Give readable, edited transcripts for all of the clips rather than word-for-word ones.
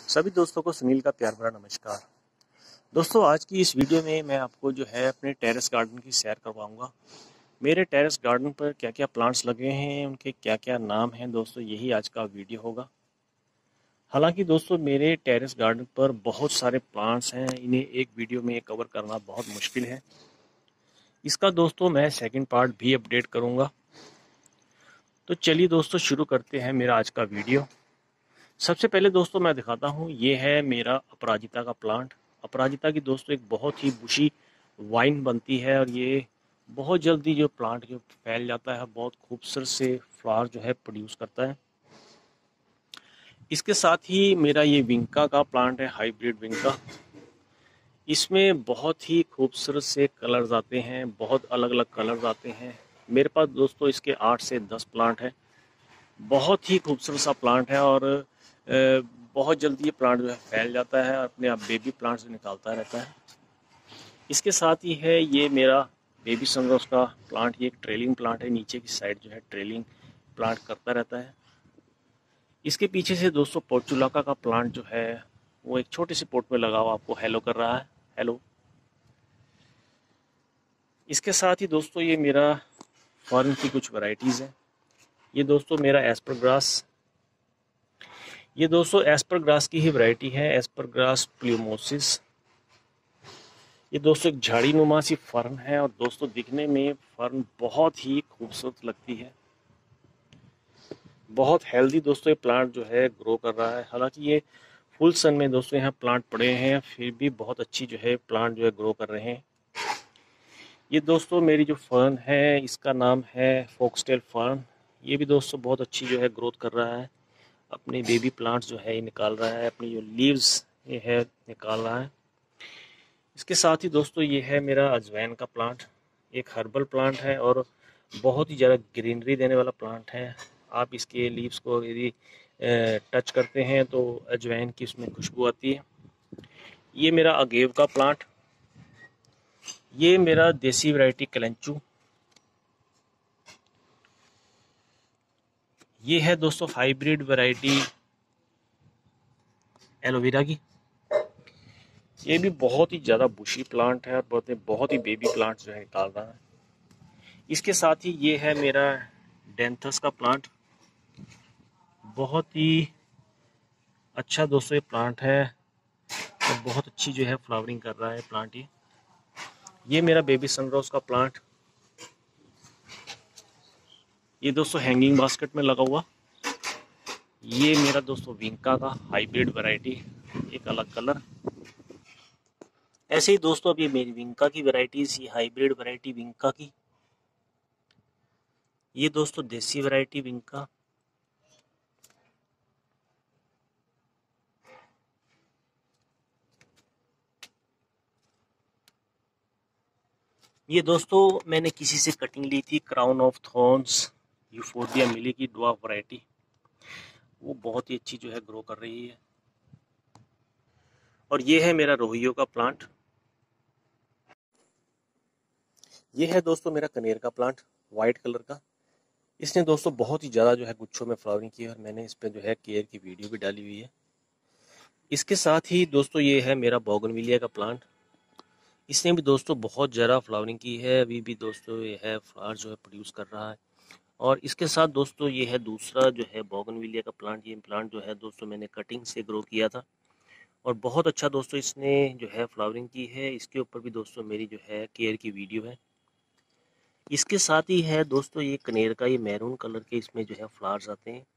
सभी दोस्तों को सुनील का प्यार भरा नमस्कार। दोस्तों, आज की इस वीडियो में मैं आपको जो है अपने टेरेस गार्डन की सैर करवाऊंगा। मेरे टेरेस गार्डन पर क्या क्या प्लांट्स लगे हैं, उनके क्या क्या नाम हैं, दोस्तों यही आज का वीडियो होगा। हालांकि दोस्तों, मेरे टेरेस गार्डन पर बहुत सारे प्लांट्स हैं, इन्हें एक वीडियो में कवर करना बहुत मुश्किल है। इसका दोस्तों मैं सेकंड पार्ट भी अपडेट करूँगा। तो चलिए दोस्तों, शुरू करते हैं मेरा आज का वीडियो। सबसे पहले दोस्तों मैं दिखाता हूँ, ये है मेरा अपराजिता का प्लांट। अपराजिता की दोस्तों एक बहुत ही बुशी वाइन बनती है और ये बहुत जल्दी जो प्लांट जो फैल जाता है, बहुत खूबसूरत से फ्लावर जो है प्रोड्यूस करता है। इसके साथ ही मेरा ये विंका का प्लांट है, हाइब्रिड विंका। इसमें बहुत ही खूबसूरत से कलर्स आते हैं, बहुत अलग अलग कलर्स आते हैं। मेरे पास दोस्तों इसके 8 से 10 प्लांट हैं। बहुत ही खूबसूरत सा प्लांट है और बहुत जल्दी ये प्लांट जो है फैल जाता है और अपने आप बेबी प्लांट्स निकालता रहता है। इसके साथ ही है ये मेरा बेबी सनरोज का प्लांट। ये एक ट्रेलिंग प्लांट है, नीचे की साइड जो है ट्रेलिंग प्लांट करता रहता है। इसके पीछे से दोस्तों पोर्चुलाका का प्लांट जो है वो एक छोटे से पोट में लगा हुआ आपको हेलो कर रहा है, हेलो। इसके साथ ही दोस्तों ये मेरा फर्न की कुछ वैरायटीज़ हैं। ये दोस्तों मेरा एस्परग्रास, ये दोस्तों एस्परग्रास की ही वैरायटी है, एस्परग्रास प्लूमोसिस। ये दोस्तों एक झाड़ी नुमा सी फर्न है और दोस्तों दिखने में फर्न बहुत ही खूबसूरत लगती है। बहुत हेल्दी दोस्तों ये प्लांट जो है ग्रो कर रहा है। हालांकि ये फुल सन में दोस्तों यहाँ प्लांट पड़े हैं, फिर भी बहुत अच्छी जो है प्लांट जो है ग्रो कर रहे हैं। ये दोस्तों मेरी जो फर्न है इसका नाम है फोक्सटेल फर्न। ये भी दोस्तों बहुत अच्छी जो है ग्रोथ कर रहा है, अपने बेबी प्लांट्स जो है ये निकाल रहा है, अपनी जो लीव्स ये है निकाल रहा है। इसके साथ ही दोस्तों ये है मेरा अजवाइन का प्लांट। एक हर्बल प्लांट है और बहुत ही ज़्यादा ग्रीनरी देने वाला प्लांट है। आप इसके लीव्स को यदि टच करते हैं तो अजवाइन की उसमें खुशबू आती है। ये मेरा अगेव का प्लांट, ये मेरा देसी वैरायटी कलेंचू। ये है दोस्तों हाइब्रिड वैरायटी एलोवेरा की। ये भी बहुत ही ज़्यादा बुशी प्लांट है और बहुत ही बेबी प्लांट जो है निकाल रहा है। इसके साथ ही ये है मेरा डेंथस का प्लांट। बहुत ही अच्छा दोस्तों ये प्लांट है और बहुत अच्छी जो है फ्लावरिंग कर रहा है प्लांट। ये मेरा बेबी सनरोज का प्लांट, ये दोस्तों हैंगिंग बास्केट में लगा हुआ। ये मेरा दोस्तों विंका का हाइब्रिड वैरायटी, एक अलग कलर। ऐसे ही दोस्तों अब ये मेरी विंका की वैरायटीज, ये हाइब्रिड वैरायटी विंका की। ये दोस्तों देसी वैरायटी विंका। ये दोस्तों मैंने किसी से कटिंग ली थी, crown of thorns euphorbia milii की ड्वार्फ वैरायटी। वो बहुत ही अच्छी जो है ग्रो कर रही है। और ये है मेरा रोहियो का प्लांट। ये है दोस्तों मेरा कनेर का प्लांट, वाइट कलर का। इसने दोस्तों बहुत ही ज़्यादा जो है गुच्छों में फ्लावरिंग की है और मैंने इस पर जो है केयर की वीडियो भी डाली हुई है। इसके साथ ही दोस्तों ये है मेरा बोगनविलिया का प्लांट। इसने भी दोस्तों बहुत ज़्यादा फ्लावरिंग की है, अभी भी दोस्तों ये है फ्लावर जो है प्रोड्यूस कर रहा है। और इसके साथ दोस्तों ये है दूसरा जो है बोगनविलिया का प्लांट। ये प्लांट जो है दोस्तों मैंने कटिंग से ग्रो किया था और बहुत अच्छा दोस्तों इसने जो है फ्लावरिंग की है। इसके ऊपर भी दोस्तों मेरी जो है केयर की वीडियो है। इसके साथ ही है दोस्तों ये कनेर का, ये मैरून कलर के इसमें जो है फ्लावर्स आते हैं।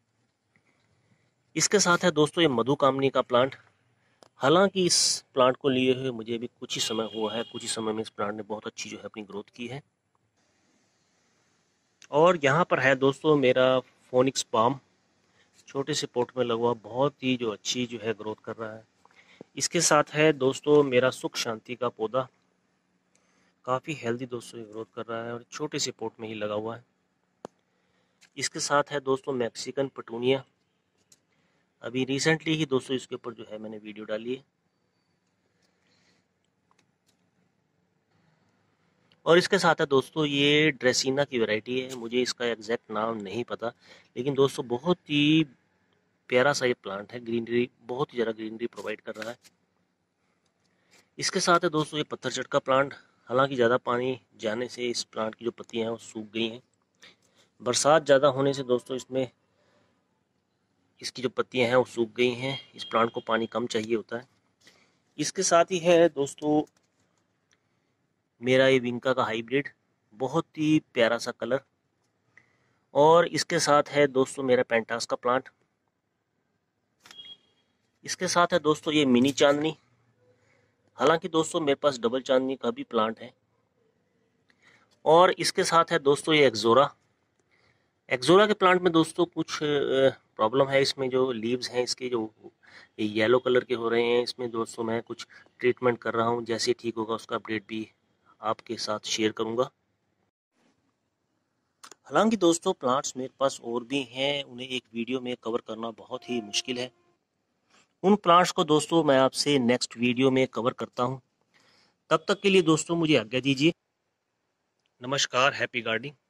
इसके साथ है दोस्तों ये मधुकामनी का प्लांट। हालांकि इस प्लांट को लिए हुए मुझे भी कुछ ही समय हुआ है, कुछ ही समय में इस प्लांट ने बहुत अच्छी जो है अपनी ग्रोथ की है। और यहाँ पर है दोस्तों मेरा फोनिक्स पाम, छोटे से पोट में लगा हुआ, बहुत ही जो अच्छी जो है ग्रोथ कर रहा है। इसके साथ है दोस्तों मेरा सुख शांति का पौधा, काफ़ी हेल्दी दोस्तों ये ग्रोथ कर रहा है और छोटे से पोट में ही लगा हुआ है। इसके साथ है दोस्तों मैक्सिकन पटूनिया। अभी रिसेंटली ही दोस्तों इसके ऊपर जो है मैंने वीडियो डाली है। और इसके साथ है दोस्तों ये ड्रेसिना की वैरायटी है, मुझे इसका एग्जैक्ट नाम नहीं पता, लेकिन दोस्तों बहुत ही प्यारा सा ये प्लांट है, ग्रीनरी बहुत ही ज़्यादा ग्रीनरी प्रोवाइड कर रहा है। इसके साथ है दोस्तों ये पत्थरचट का प्लांट। हालांकि ज़्यादा पानी जाने से इस प्लांट की जो पत्तियां हैं वो सूख गई हैं। बरसात ज़्यादा होने से दोस्तों इसमें इसकी जो पत्तियां हैं वो सूख गई हैं। इस प्लांट को पानी कम चाहिए होता है। इसके साथ ही है दोस्तों मेरा ये विंका का हाइब्रिड, बहुत ही प्यारा सा कलर। और इसके साथ है दोस्तों मेरा पेंटास का प्लांट। इसके साथ है दोस्तों ये मिनी चांदनी। हालांकि दोस्तों मेरे पास डबल चांदनी का भी प्लांट है। और इसके साथ है दोस्तों ये एक्जोरा। एक्जोरा के प्लांट में दोस्तों कुछ प्रॉब्लम है। इसमें जो लीव्स हैं इसके जो येलो कलर के हो रहे हैं, इसमें दोस्तों मैं कुछ ट्रीटमेंट कर रहा हूँ। जैसे ठीक होगा उसका अपडेट भी आपके साथ शेयर करूँगा। हालांकि दोस्तों प्लांट्स मेरे पास और भी हैं, उन्हें एक वीडियो में कवर करना बहुत ही मुश्किल है। उन प्लांट्स को दोस्तों मैं आपसे नेक्स्ट वीडियो में कवर करता हूँ। तब तक के लिए दोस्तों मुझे आज्ञा दीजिए। नमस्कार, हैप्पी गार्डनिंग।